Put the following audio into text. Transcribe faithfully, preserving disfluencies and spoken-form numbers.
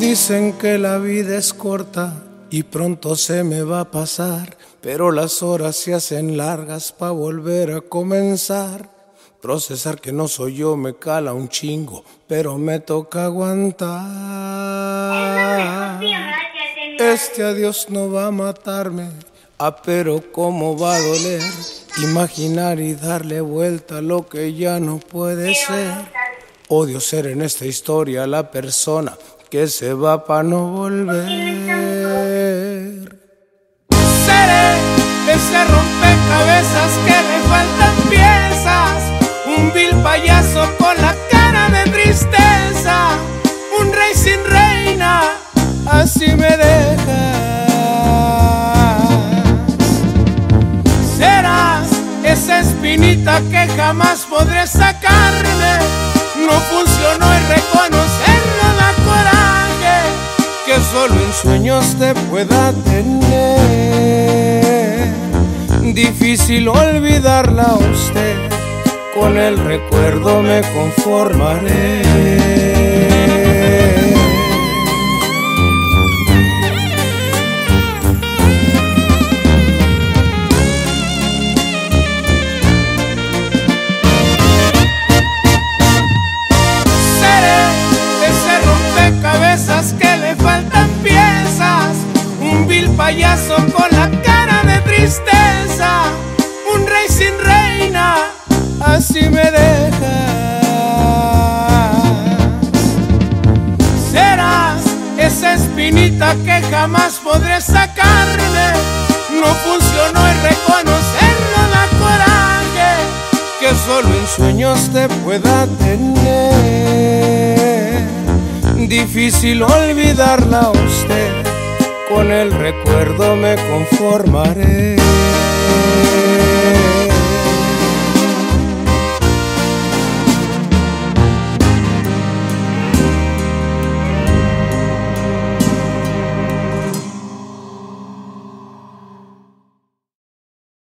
Dicen que la vida es corta y pronto se me va a pasar, pero las horas se hacen largas pa' volver a comenzar. Procesar que no soy yo me cala un chingo, pero me toca aguantar. Este adiós no va a matarme, ah, pero cómo va a doler imaginar y darle vuelta a lo que ya no puede ser. Odio ser en esta historia la persona que se va pa' no volver. Seré ese rompecabezas que le faltan piezas, un vil payaso con la cara de tristeza, un rey sin reina, así me dejas. Serás esa espinita que jamás podré sacarme, no funcionó y reconocerlo da coraje, que solo en sueños te pueda tener. Difícil olvidarla a usted, con el recuerdo me conformaré. Que le faltan piezas, un vil payaso con la cara de tristeza, un rey sin reina, así me dejas. Serás esa espinita que jamás podré sacarme, no funcionó y reconocerlo da coraje, que solo en sueños te pueda tener. Difícil olvidarla a usted, con el recuerdo me conformaré.